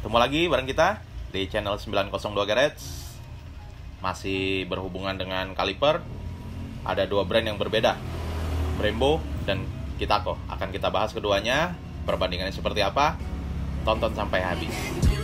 Ketemu lagi bareng kita di channel 902 Garage. Masih berhubungan dengan kaliper. Ada dua brand yang berbeda, Brembo dan Kitako. Akan kita bahas keduanya, perbandingannya seperti apa. Tonton sampai habis.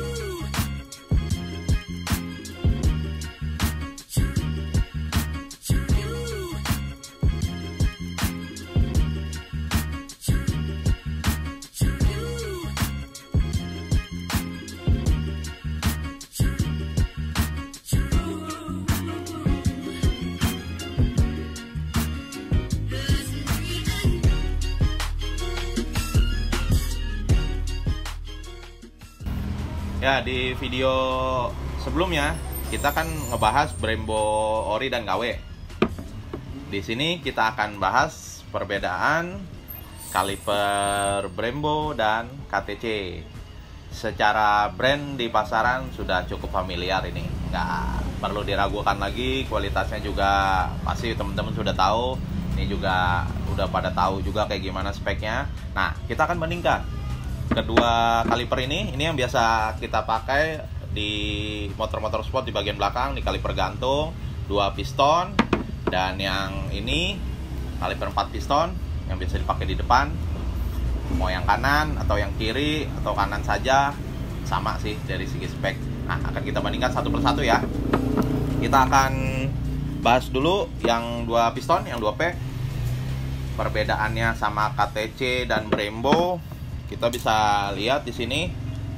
Ya, di video sebelumnya kita kan ngebahas Brembo Ori dan KW. Di sini kita akan bahas perbedaan kaliper Brembo dan KTC. Secara brand di pasaran sudah cukup familiar ini, nggak perlu diragukan lagi. Kualitasnya juga pasti teman-teman sudah tahu. Ini juga udah pada tahu juga kayak gimana speknya. Nah, kita akan bandingkan kedua kaliper ini yang biasa kita pakai di motor-motor sport di bagian belakang, di kaliper gantung 2 piston, dan yang ini kaliper 4 piston yang biasa dipakai di depan. Mau yang kanan atau yang kiri atau kanan saja sama sih dari segi spek. Nah, akan kita bandingkan satu persatu ya. Kita akan bahas dulu yang 2 piston, yang 2P. Perbedaannya sama KTC dan Brembo. Kita bisa lihat di sini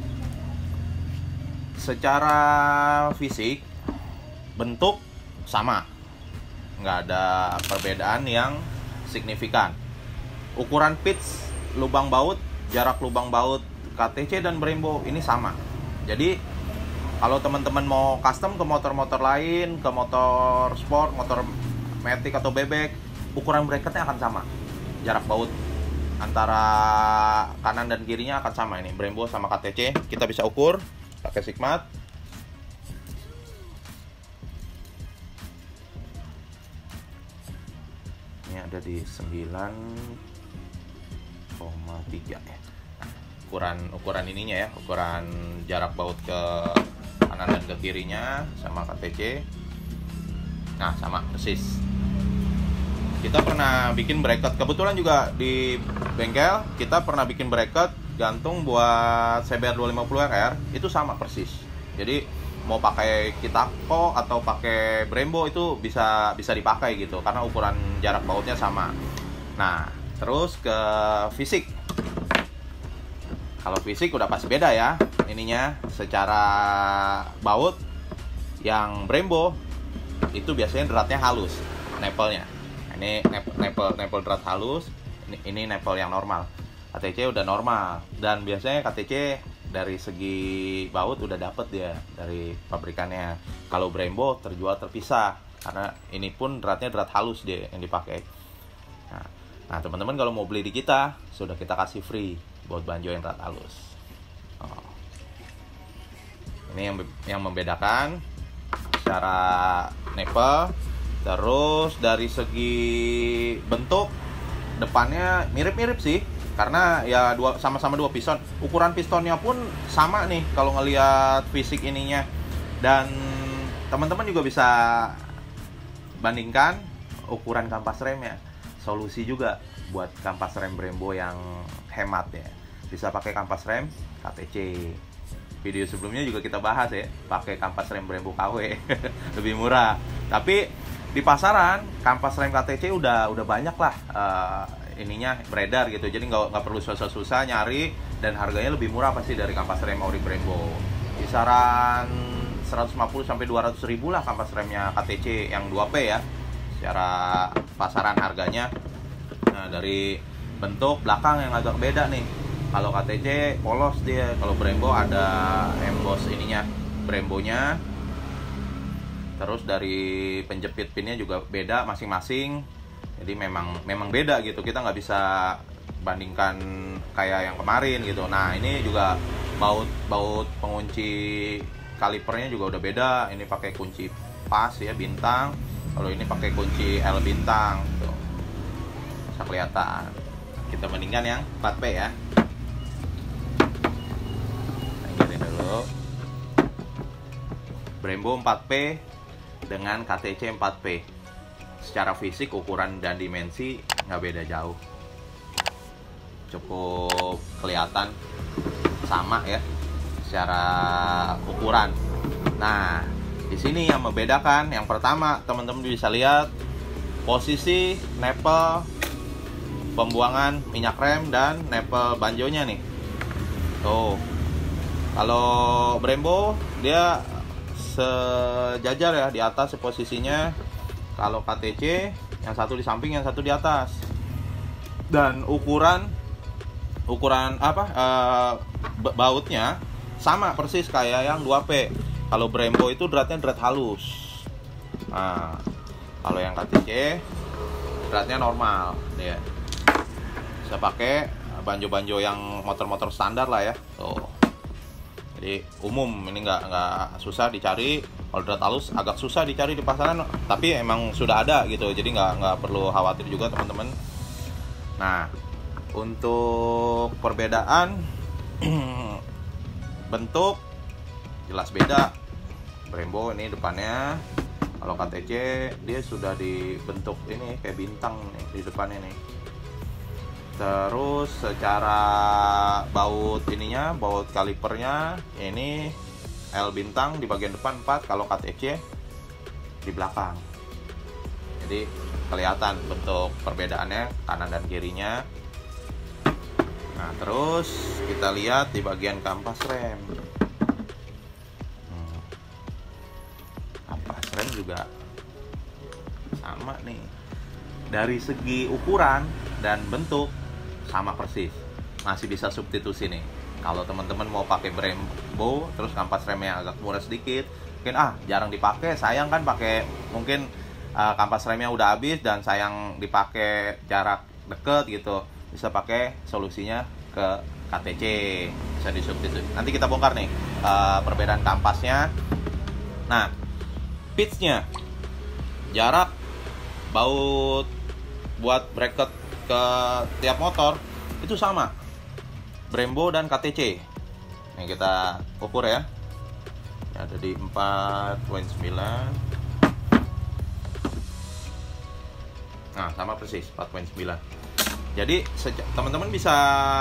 secara fisik bentuk sama, nggak ada perbedaan yang signifikan. Ukuran pitch, lubang baut, jarak lubang baut KTC dan Brembo ini sama. Jadi kalau teman-teman mau custom ke motor-motor lain, ke motor sport, motor matic atau bebek, ukuran bracketnya akan sama. Jarak baut antara kanan dan kirinya akan sama. Ini Brembo sama KTC kita bisa ukur pakai Sigmat. Ini ada di 9,3 ya. Nah, ukuran ininya ya, ukuran jarak baut ke kanan dan ke kirinya sama KTC. Nah, sama persis. Kita pernah bikin bracket, kebetulan juga di bengkel kita pernah bikin bracket gantung buat CBR 250RR, itu sama persis. Jadi mau pakai Kitako atau pakai Brembo itu bisa dipakai gitu, karena ukuran jarak bautnya sama. Nah, terus ke fisik. Kalau fisik udah pasti beda ya ininya. Secara baut yang Brembo itu biasanya dratnya halus, nepelnya. Ini nepel drat halus, ini nepel yang normal. KTC udah normal, dan biasanya KTC dari segi baut udah dapet dia dari pabrikannya. Kalau Brembo terjual terpisah, karena ini pun dratnya drat halus dia yang dipakai. Nah teman-teman kalau mau beli di kita, sudah kita kasih free buat banjo yang drat halus. Ini yang membedakan secara nepel. Terus dari segi bentuk depannya mirip-mirip sih, karena ya sama-sama 2 piston. Ukuran pistonnya pun sama nih kalau ngelihat fisik ininya. Dan teman-teman juga bisa bandingkan ukuran kampas remnya. Solusi juga buat kampas rem Brembo yang hemat ya. Bisa pakai kampas rem KTC. Video sebelumnya juga kita bahas ya, pakai kampas rem Brembo KW lebih murah. Tapi di pasaran kampas rem KTC udah banyak lah ininya beredar gitu. Jadi nggak perlu susah-susah nyari, dan harganya lebih murah pasti dari kampas rem ori Brembo. Kisaran 150 sampai 200 ribu lah kampas remnya KTC yang 2P ya. Secara pasaran harganya. Nah, dari bentuk belakang yang agak beda nih. Kalau KTC polos dia, kalau Brembo ada emboss ininya Brembonya. Terus dari penjepit pinnya juga beda masing-masing. Jadi memang beda gitu. Kita nggak bisa bandingkan kayak yang kemarin gitu. Nah, ini juga baut pengunci kalipernya juga udah beda. Ini pakai kunci pas ya, bintang. Kalau ini pakai kunci L bintang tuh. Bisa kelihatan. Kita bandingkan yang 4P ya. Tanggalin dulu. Brembo 4P dengan KTC 4P. Secara fisik, ukuran dan dimensi nggak beda jauh, cukup kelihatan sama ya secara ukuran. Nah, di sini yang membedakan, yang pertama teman-teman bisa lihat posisi nepel pembuangan minyak rem dan nepel banjonya nih. Tuh, kalau Brembo dia sejajar ya di atas posisinya. Kalau KTC yang satu di samping, yang satu di atas. Dan ukuran bautnya sama persis kayak yang 2P. Kalau Brembo itu dratnya drat halus. Nah, kalau yang KTC dratnya normal ya. Bisa pakai banjo-banjo yang motor-motor standar lah ya. Tuh. Jadi umum, ini nggak susah dicari. Kalau drat halus agak susah dicari di pasaran, tapi emang sudah ada gitu. Jadi nggak perlu khawatir juga teman-teman. Nah, untuk perbedaan bentuk jelas beda. Brembo ini depannya, kalau KTC dia sudah dibentuk ini kayak bintang nih di depannya nih. Terus secara baut ininya, baut kalipernya ini L bintang di bagian depan 4, kalau KTC di belakang. Jadi kelihatan bentuk perbedaannya kanan dan kirinya. Nah, terus kita lihat di bagian kampas rem. Kampas rem juga sama nih. Dari segi ukuran dan bentuk sama persis, masih bisa substitusi nih. Kalau teman-teman mau pakai Brembo terus kampas remnya agak murah sedikit, mungkin jarang dipakai, sayang kan pakai mungkin kampas remnya udah habis dan sayang dipakai jarak deket gitu, bisa pakai solusinya ke KTC, bisa disubstitusi. Nanti kita bongkar nih perbedaan kampasnya. Nah, pitchnya, jarak baut buat bracket ke tiap motor itu sama Brembo dan KTC. Yang kita ukur ya, ada di 4.9. Nah, sama persis 4.9. Jadi teman-teman bisa,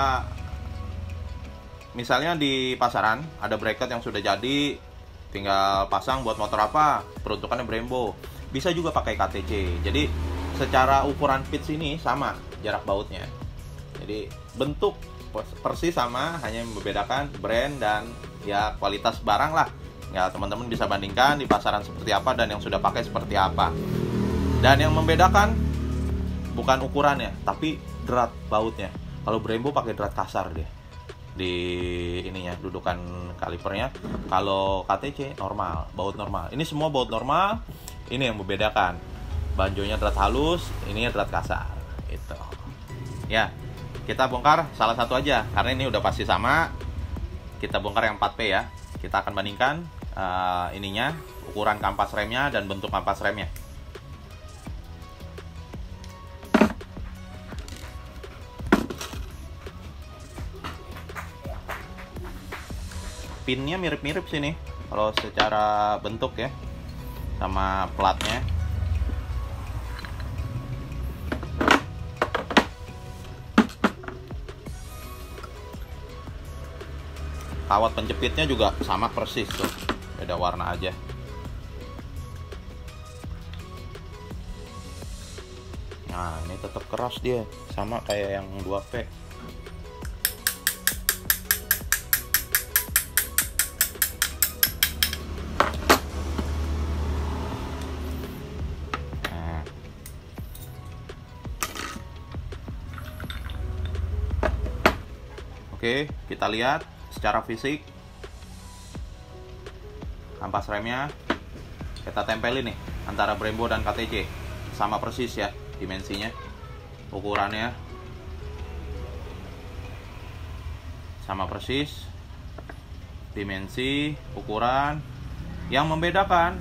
misalnya di pasaran ada bracket yang sudah jadi, tinggal pasang buat motor apa, peruntukannya Brembo, bisa juga pakai KTC. Jadi secara ukuran pitch ini sama jarak bautnya. Jadi bentuk persis sama, hanya membedakan brand dan ya kualitas barang lah. Ya, teman-teman bisa bandingkan di pasaran seperti apa dan yang sudah pakai seperti apa. Dan yang membedakan bukan ukurannya, tapi drat bautnya. Kalau Brembo pakai drat kasar dia di ininya, dudukan kalipernya. Kalau KTC normal, baut normal. Ini semua baut normal. Ini yang membedakan. Banjonya drat halus, ininya drat kasar. Itu. Ya, kita bongkar salah satu aja karena ini udah pasti sama. Kita bongkar yang 4P ya. Kita akan bandingkan ininya, ukuran kampas remnya dan bentuk kampas remnya. Pinnya mirip-mirip sini kalau secara bentuk ya, sama platnya. Kawat penjepitnya juga sama persis tuh, beda warna aja. Nah, ini tetap keras dia, sama kayak yang 2P. Nah. Oke, kita lihat secara fisik kampas remnya. Kita tempelin nih antara Brembo dan KTC, sama persis ya dimensinya, ukurannya sama persis, dimensi, ukuran. Yang membedakan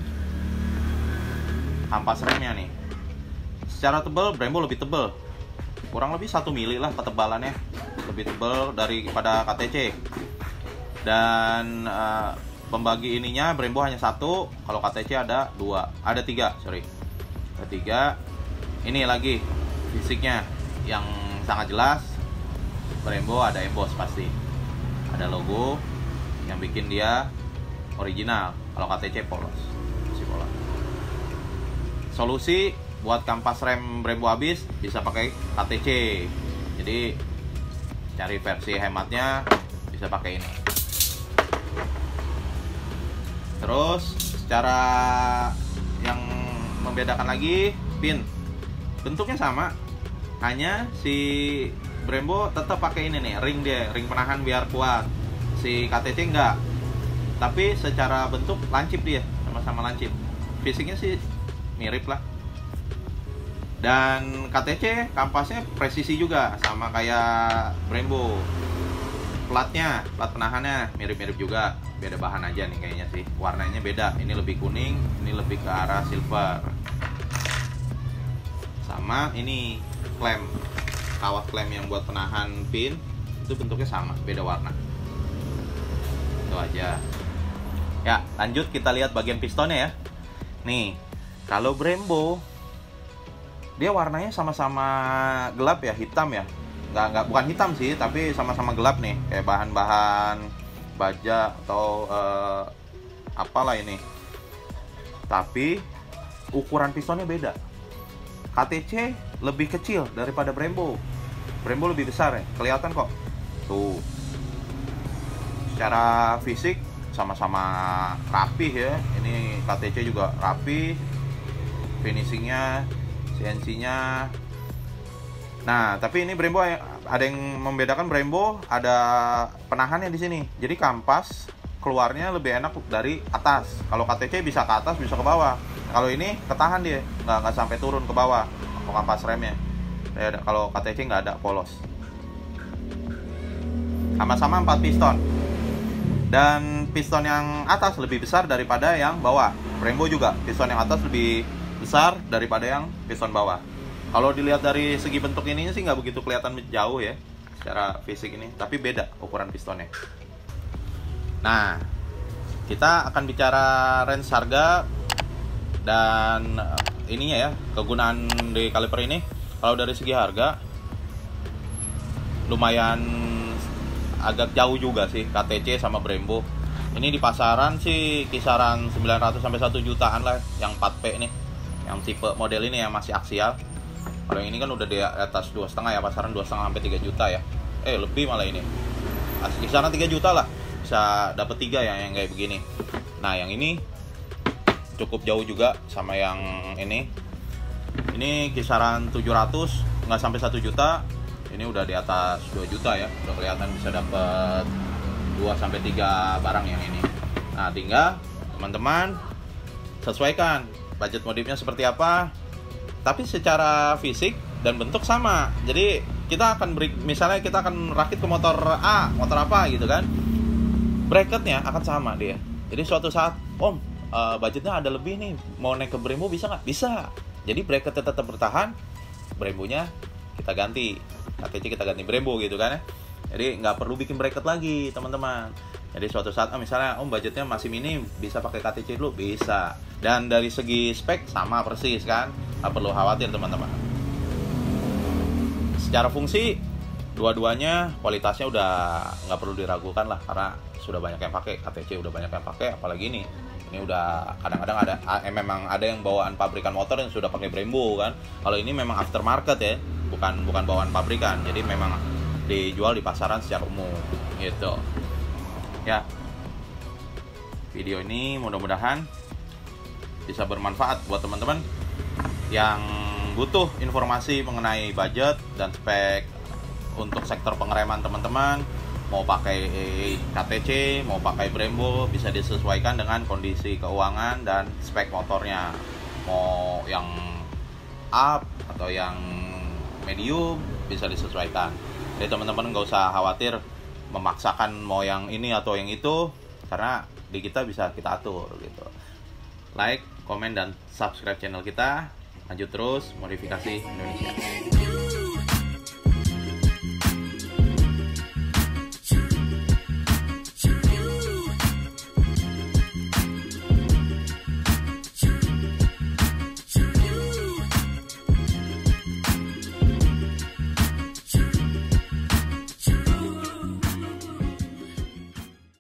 kampas remnya nih, secara tebal Brembo lebih tebal, kurang lebih 1 mili lah ketebalannya, lebih tebal daripada KTC. Dan pembagi ininya Brembo hanya satu, kalau KTC ada dua, ada tiga, sorry, ada tiga. Ini lagi fisiknya yang sangat jelas. Brembo ada emboss pasti, ada logo yang bikin dia original. Kalau KTC polos, masih polos. Solusi buat kampas rem Brembo habis bisa pakai KTC. Jadi cari versi hematnya bisa pakai ini. Terus secara yang membedakan lagi pin, bentuknya sama, hanya si Brembo tetap pakai ini nih, ring dia, ring penahan biar kuat. Si KTC enggak. Tapi secara bentuk lancip dia, sama-sama lancip. Fisiknya sih mirip lah. Dan KTC kampasnya presisi juga, sama kayak Brembo. Platnya, plat penahannya mirip-mirip juga, beda bahan aja nih kayaknya sih. Warnanya beda, ini lebih kuning, ini lebih ke arah silver. Sama ini klem, kawat klem yang buat penahan pin itu bentuknya sama, beda warna. Itu aja. Ya, lanjut kita lihat bagian pistonnya ya. Nih, kalau Brembo dia warnanya sama-sama gelap ya, hitam ya. Bukan hitam sih, tapi sama-sama gelap nih, kayak bahan-bahan baja atau apalah ini. Tapi ukuran pistonnya beda. KTC lebih kecil daripada Brembo. Brembo lebih besar ya, kelihatan kok. Tuh. Secara fisik sama-sama rapih ya. Ini KTC juga rapih. Finishingnya, CNC-nya. Nah, tapi ini Brembo ada yang membedakan. Brembo ada penahannya di sini. Jadi kampas keluarnya lebih enak dari atas. Kalau KTC bisa ke atas, bisa ke bawah. Kalau ini ketahan dia, nggak sampai turun ke bawah. Kalau kampas remnya. Kalau KTC nggak ada, polos. Sama-sama 4 piston. Dan piston yang atas lebih besar daripada yang bawah. Brembo juga piston yang atas lebih besar daripada yang piston bawah. Kalau dilihat dari segi bentuk ininya sih nggak begitu kelihatan jauh ya secara fisik ini, tapi beda ukuran pistonnya. Nah, kita akan bicara range harga dan ininya ya, kegunaan di kaliper ini. Kalau dari segi harga lumayan agak jauh juga sih KTC sama Brembo. Ini di pasaran sih kisaran 900 sampai 1 jutaan lah yang 4P nih. Yang tipe model ini yang masih aksial. Kalau ini kan udah di atas 2,5 ya, pasaran 2,5 sampai 3 juta ya. Lebih malah ini. Kisaran 3 juta lah. Bisa dapet 3 ya yang kayak begini. Nah, yang ini cukup jauh juga sama yang ini. Ini kisaran 700, nggak sampai 1 juta. Ini udah di atas 2 juta ya. Udah kelihatan bisa dapet 2 sampai 3 barang yang ini. Nah, tinggal teman-teman sesuaikan budget modifnya seperti apa. Tapi secara fisik dan bentuk sama. Jadi kita akan beri, misalnya kita akan rakit ke motor A, motor apa gitu kan, bracketnya akan sama dia. Jadi suatu saat, Om, budgetnya ada lebih nih, mau naik ke Brembo bisa nggak? Bisa. Jadi bracketnya tetap bertahan, Brembonya kita ganti, KTC kita ganti Brembo gitu kan ya. Jadi nggak perlu bikin bracket lagi teman-teman. Jadi suatu saat misalnya budgetnya masih minim, bisa pakai KTC dulu, bisa. Dan dari segi spek sama persis kan, nggak perlu khawatir teman-teman. Secara fungsi dua-duanya kualitasnya udah nggak perlu diragukan lah, karena sudah banyak yang pakai. KTC udah banyak yang pakai, apalagi ini udah kadang-kadang ada memang ada yang bawaan pabrikan motor yang sudah pakai Brembo kan. Kalau ini memang aftermarket ya, bukan bawaan pabrikan, jadi memang dijual di pasaran secara umum gitu ya. Video ini mudah-mudahan bisa bermanfaat buat teman-teman yang butuh informasi mengenai budget dan spek untuk sektor pengereman teman-teman. Mau pakai KTC, mau pakai Brembo, bisa disesuaikan dengan kondisi keuangan dan spek motornya. Mau yang up atau yang medium, bisa disesuaikan. Jadi teman-teman nggak usah khawatir memaksakan mau yang ini atau yang itu, karena di kita bisa kita atur gitu. Like, komen, dan subscribe channel kita. Lanjut terus modifikasi Indonesia.